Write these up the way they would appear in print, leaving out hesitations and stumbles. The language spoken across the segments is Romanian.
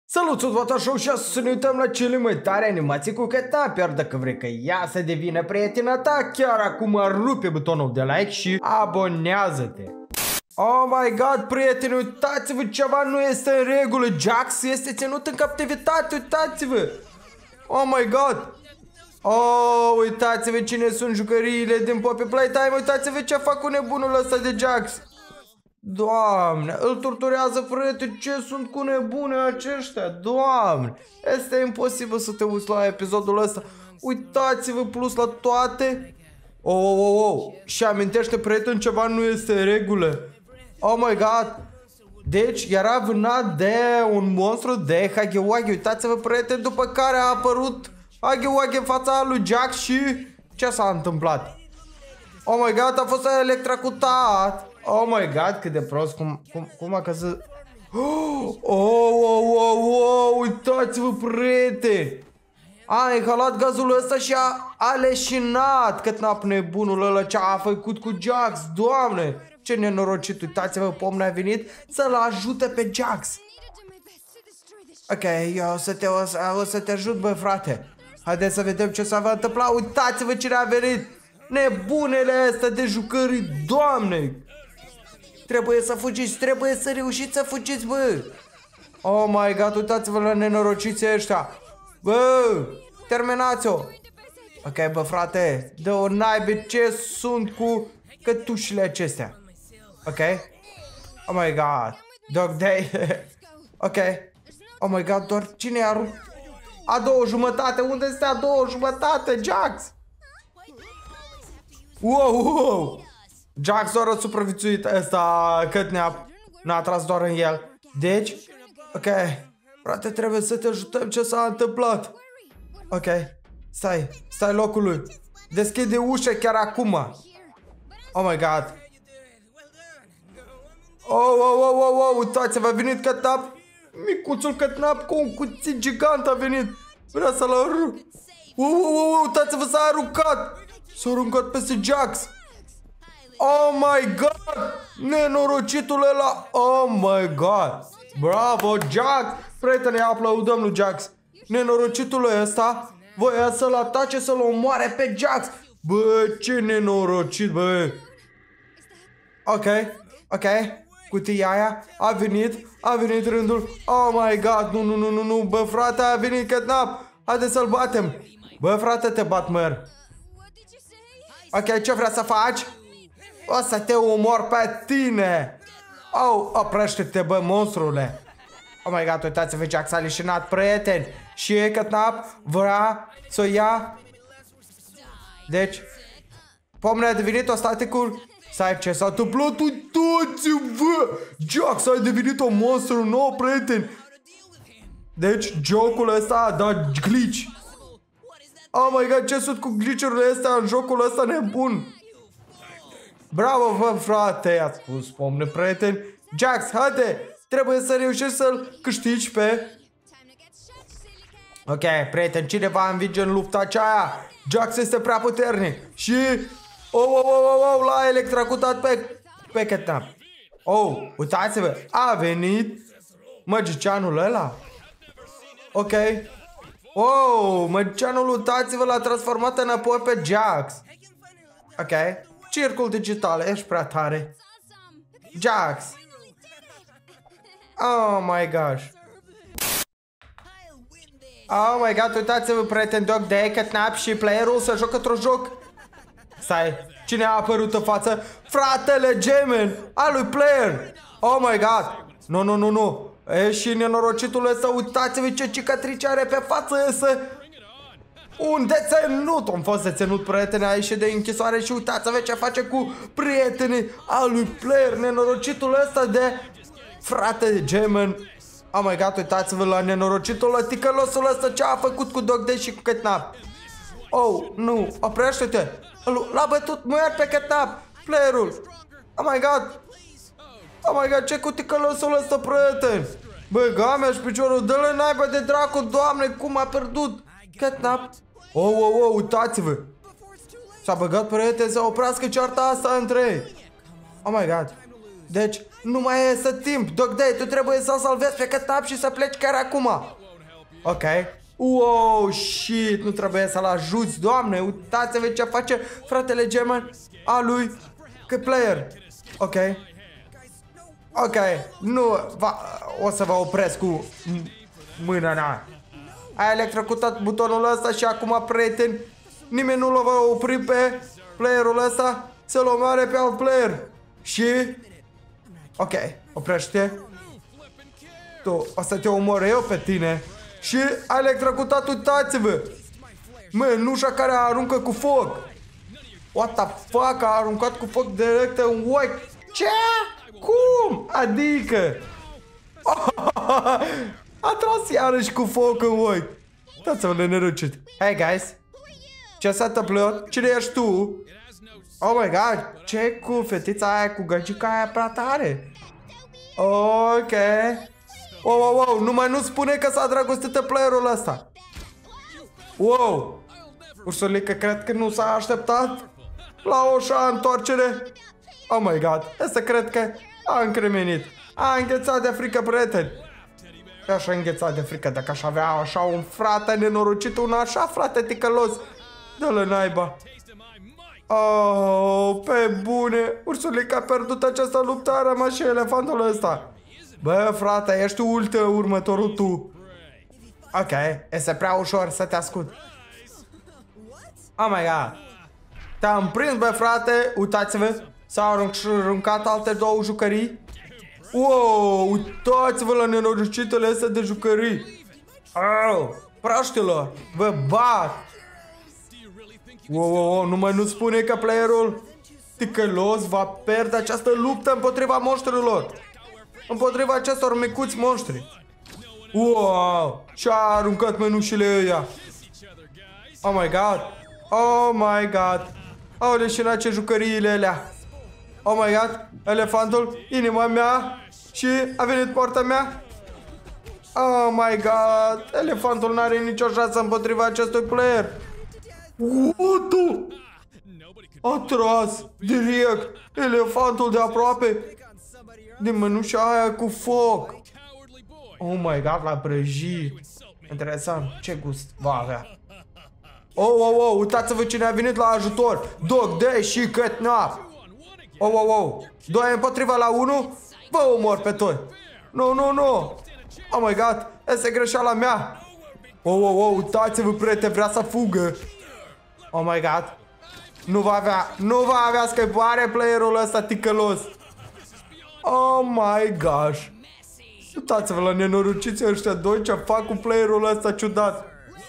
Salut, sunt Vata Show și astăzi să ne uităm la cele mai tare animații cu Catnap, iar dacă vrei că ea să devină prietena ta, chiar acum rupe butonul de like și abonează-te. Oh my god, prieteni, uitați-vă, ceva nu este în regulă, Jax este ținut în captivitate, uitați-vă. Oh my god. Oh, uitați-vă cine sunt jucăriile din Poppy Playtime, uitați-vă ce fac cu nebunul ăsta de Jax. Doamne, îl torturează, frate, ce sunt cu nebune aceștia, Doamne, este imposibil să te uiți la episodul ăsta. Uitați-vă plus la toate. Oh, și amintește, prieten, ceva nu este în regulă. Oh my god. Deci era vânat de un monstru de Huggy-Wuggy, uitați-vă, prieten, după care a apărut Huggy-Wuggy în fața lui Jax și ce s-a întâmplat? Oh my god, a fost electrocutat. Oh my god, cât de prost, cum a căzut. Oh, uitați-vă, prieteni. A inhalat gazul ăsta și a leșinat Catnap, nebunul ăla, ce a făcut cu Jax, Doamne. Ce nenorocit, uitați-vă, Pomni a venit să-l ajute pe Jax. Ok, eu o să te ajut, bă, frate. Haideți să vedem ce s-a întâmplat. Uitați-vă cine a venit. Nebunele astea de jucării, Doamne. Trebuie să fugiți, trebuie să reușiți să fugiți, bă. Oh my god, uitați-vă la nenorociții ăștia. Bă, terminați-o. Ok, bă, frate, dă-o naibe, ce sunt cu cătușile acestea. Ok. Oh my god. Dog day. Ok. Oh my god, doar cine a rupt? A doua jumătate, unde este a doua jumătate, Jax? Wow. Jax doar a supraviețuit, ăsta Catnap n-a tras doar în el. Deci, ok, frate, trebuie să te ajutăm, ce s-a întâmplat. Ok, stai locului. Deschide ușa chiar acum. Oh my god. Oh, uitați-vă, a venit Catnap. Micuțul Catnap cu un cuțit gigant a venit. Vrea să-l arunc. Uitați-vă, s-a aruncat. S-a aruncat peste Jax. Oh my god! Nenorocitul ăla! Oh my god! Bravo, Jax! Prietene, aplaudăm lui Jax! Nenorocitul ăsta voia să-l atace, să-l omoare pe Jax! Bă, ce nenorocit, bă! Ok. Cutia aia a venit rândul. Oh my god, nu, bă, frate, a venit Catnap! Haide să-l batem! Bă, frate, te bat, măr! Ok, ce vrea să faci? O să te omor pe tine. Oh, oprește-te, bă, monstrule. Oh my god, uitați-vă, Jax a leșinat, prieteni. Și Catnap vrea să o ia. Deci Pomni a devenit ostaticul. Stai, ce s-a întâmplat? Uitați-vă, Jax a devenit un monstru nou, prieteni. Deci jocul ăsta a dat glitch. Oh my god, ce sunt cu glitch-urile astea în jocul ăsta nebun. Bravo, vă, frate, a spus Pomni, prieteni. Jax, haide, trebuie să reușești să-l câștigi pe... Ok, prieteni, cine va învinge în lupta aceea? Jax este prea puternic. Și... Oh, l-a electrocutat pe Catnap. Oh, uitați-vă, a venit magicianul ăla. Ok. Oh, magicianul, uitați-vă, l-a transformat înapoi pe Jax. Ok. Circul digital, ești prea tare. Jax. Oh my gosh. Oh my god, uitați-vă, prieteni, Dog Day, Catnap și playerul să joacă într-un joc. Stai, cine a apărut în față? Fratele Gemen al lui Player. Oh my god. Nu. E și nenorocitul ăsta, uitați-vă ce cicatrice are pe față ăsta. Un deținut, am fost deținut, prietene, a ieșit de închisoare și uitați-vă ce face cu prietenii al lui Player, nenorocitul ăsta de frate Gemen. Oh my god, uitați-vă la nenorocitul ăla, ticălosul ăsta, ce a făcut cu Dog Day și cu Catnap. Oh, nu, oprește-te. L-a bătut muiat pe Catnap, Playerul. Oh my god, ce cu ticălosul ăsta, prieten. Bă, gamea și piciorul, dă-le naiba de dracu, Doamne, cum a pierdut Catnap. Oh, uitați-vă. S-a băgat, prieten, să oprească cearta asta între ei. Oh my god. Deci, Nu mai e timp. Dog Day, tu trebuie să-l salvezi pe Catnap și să pleci chiar acum. Ok. Wow, shit, nu trebuie să-l ajuți, doamne. Uitați-vă ce face fratele German a lui Player. Ok. Ok, nu, o să vă opresc cu mâna mea. Ai electrocutat butonul ăsta și acum, prieteni, nimeni nu l va opri pe playerul ăsta să-l omoare pe alt player. Și... ok, oprește. Tu, o să te omor eu pe tine. Și ai electrocutat, uitați-vă. Mănușa care aruncă cu foc. What the fuck, a aruncat cu foc direct în ochi. Ce? Cum? Adică? A tras iarăși cu foc în ochi. Dați-vă nenorocit. Hey guys, ce s-a întâmplat? Cine ești tu? Oh my god, ce cu fetița aia cu găgica aia prea tare? Ok. Wow, numai nu spune că s-a dragostit de playerul ăsta. Wow. Ursulică cred că nu s-a așteptat la o așa întoarcere. Oh my god, ăsta cred că a încremenit. A înghețat de frică, prieteni. Așa înghețat de frică, dacă aș avea așa un frate nenorocit, un așa frate ticălos. Dă-l naiba. Oh, pe bune. Ursulica a pierdut această luptă, a rămas și elefantul ăsta. Bă, frate, ești următorul tu. Ok, este prea ușor să te ascult. Oh my god. Te-am prins, bă, frate. Uitați-vă, s-au aruncat alte două jucării. Wow, uitați-vă la nenorocitele astea de jucării. Oh, proștilor, vă bat. Wow, numai nu spune că playerul ticălos va pierde această luptă împotriva monștrilor. Împotriva acestor micuți monștri. Wow, și-a aruncat mănușile ăia. Oh my god. Oh my god. Au leșinat ce jucăriile alea. Oh my god. Elefantul, inima mea. Și a venit poarta mea. Oh my god. Elefantul n-are nicio șansă împotriva acestui player. What the? A tras direct elefantul de aproape din mănușa aia cu foc. Oh my god, la prăjit. Interesant, ce gust va avea. Oh, uitați-vă cine a venit la ajutor. Dog Day și Catnap. Oh, 2 împotriva la 1. Vă omor pe toi. No. Oh my god, asta e greșeala mea. Oh, uitați-vă, prieteni, vrea să fugă. Oh my god. Nu va avea scăpare playerul ăsta ticălos. Oh my gosh. Uitați-vă la nenorociții ăștia doi ce fac cu playerul ăsta ciudat.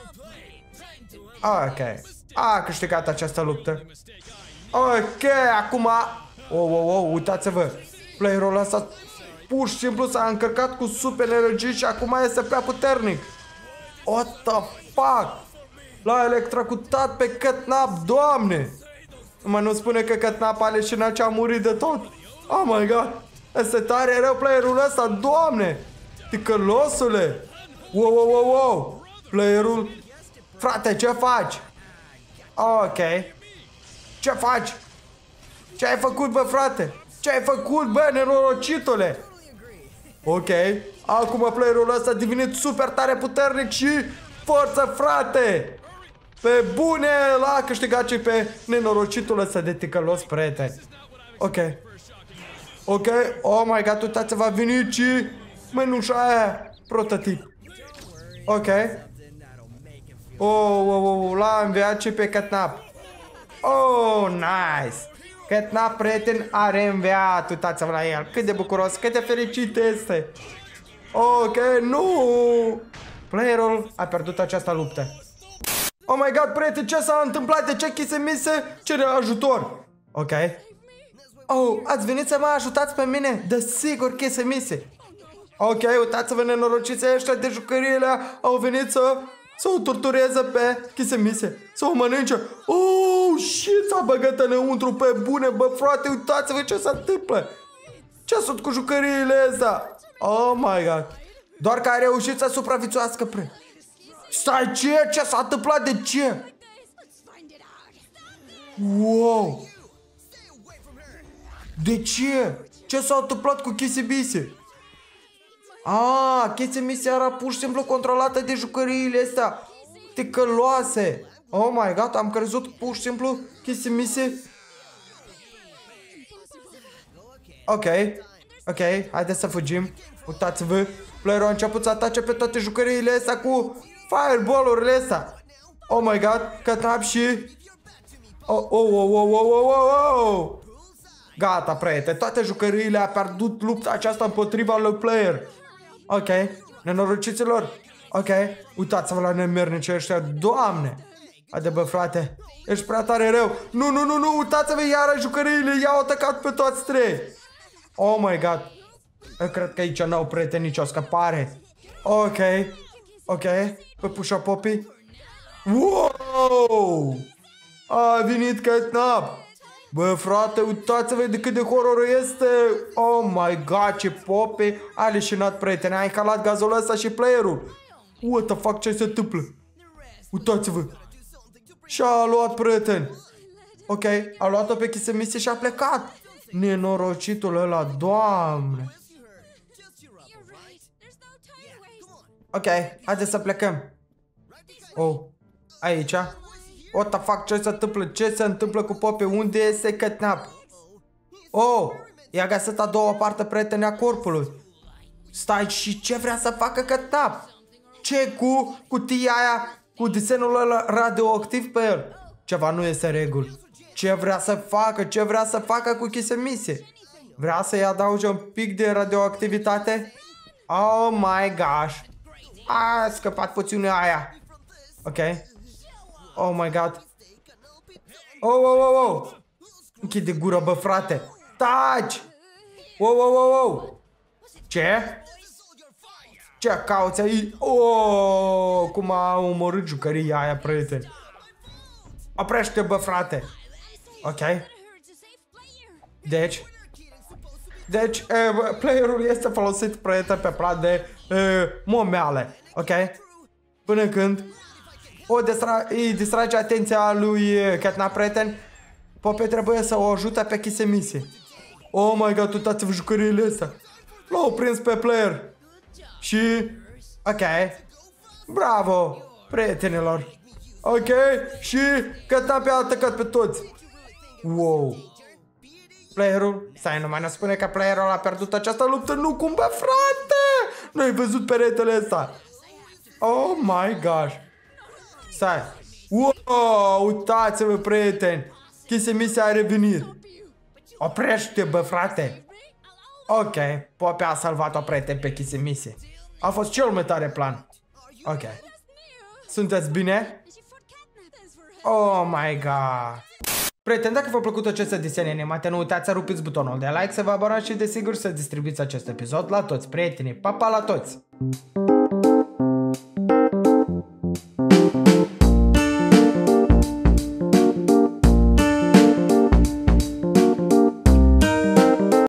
Ok. A câștigat această luptă. Ok, acum... Oh, uitați-vă. Playerul ăsta pur și simplu s-a încărcat cu super energie și acum este prea puternic. What the fuck? L-a electrocutat pe Catnap, doamne! Numai nu spune că Catnap a leșinat și a murit de tot. Oh my god! Este tare rău playerul ăsta, doamne! Ticălosule! Wow! Playerul... Frate, ce faci? Ok. Ce faci? Ce ai făcut, bă, frate? Ce ai făcut, bă, nenorocitule? Ok. Acum playerul ăsta a devenit super tare puternic și... Forță, frate! Pe bune, l-a câștigat și pe nenorocitul ăsta de ticălos, prieteni. Ok. Oh my god, uitați-vă, a venit și mănușa aia, prototip. Ok. Oh, l-a înviat și pe Catnap. Oh, nice. Catnap, prieten, a reînviat. Uitați-vă la el, cât de bucuros, cât de fericit este. Ok, nu. Playerul a pierdut această luptă. Oh my god, prieten, ce s-a întâmplat? De ce Chisemise cere ajutor? Ok. Oh, ați venit să mă ajutați pe mine? Desigur, Chisemise. Ok, uitați-vă, nenorociții ăștia de jucăriile au venit să o tortureze pe Chisemise, să o mănânce. Oh, shit, s-a băgat înăuntru pe bune, bă, frate, uitați-vă ce se întâmplă. Ce sunt cu jucăriile astea? Oh my god. Doar că a reușit să supraviețuiască pre. Stai, ce s-a întâmplat? De ce? Wow. De ce? Ce s-a întâmplat cu Kissy-Missy? Ah, Kissy-Missy era pur și simplu controlată de jucăriile astea ticăloase. Oh my god, am crezut pur și simplu Kissy-Missy. Ok, haideți să fugim. Uitați-vă, playerul a început să atace pe toate jucăriile astea cu fireball-urile astea. Oh my god, Catnap și... Oh. Gata, prieteni, toate jucăriile a pierdut lupta aceasta împotriva lui player. Ok, nenorociților. Ok, uitați-vă la nemernice ăștia, doamne. Haide bă, frate, ești prea tare rău. Nu, uitați-vă, iară jucăriile i-au atacat pe toți trei. Oh my god. Eu cred că aici n-au prieteni nicio scăpare. Ok, păpușa Poppy. Wow! A venit Catnap. Bă, frate, uitați-vă de cât de horror este. Oh my god, ce Poppy a leșinat, prieteni. A inhalat gazul ăsta și playerul. What the fuck, ce se întâmplă? Uitați-vă. Și-a luat, prieteni. Ok, a luat-o pe Kissy-Missy și a plecat. Nenorocitul ăla, doamne. Ok, haideți să plecăm. Oh, aici. What the fuck, ce se întâmplă? Ce se întâmplă cu Poppy? Unde este Catnap? Oh, i-a găsit a doua parte, prieteni, a corpului. Stai, și ce vrea să facă Catnap? Ce cu cutia aia, cu desenul ăla radioactiv pe el? Ceva nu este regulă. Ce vrea să facă? Ce vrea să facă cu Kissy-Missy? Vrea să-i adauge un pic de radioactivitate? Oh my gosh. A scăpat poțiunea aia. Ok. Oh my god. Oh. Închide gura, bă, frate. Taci! Wow. Ce? Ce cauți aici? Oh, cum a omorât jucăria aia, prieteni. Oprește, bă, frate. Ok. Deci, playerul este folosit, prieten, pe plan de momeale. Ok? Până când îi distrage atenția lui Catnap, prieten, Poppy trebuie să o ajute pe Kissy-Missy. Oh my god, uitați-vă jucăriile astea. L-au prins pe player. Și... ok. Bravo, prietenilor. Ok, și Catnap a atacat pe toți. Wow. Playerul, stai, numai ne spune că playerul a pierdut această luptă. Nu, cum, bă, frate? Nu ai văzut peretele ăsta? Oh my gosh. Stai. Wow, uitați-vă, prieteni. Kissy-Missy a revenit. Oprește, bă, frate. Ok, Poppy a salvat-o, prieten, pe Kissy-Missy. A fost cel mai tare plan. Ok. Sunteți bine? Oh my god. Prieteni, dacă v-a plăcut aceste desene animate, nu uitați să rupiți butonul de like, să vă abonați și desigur să distribuiți acest episod la toți prietenii. Pa, pa la toți!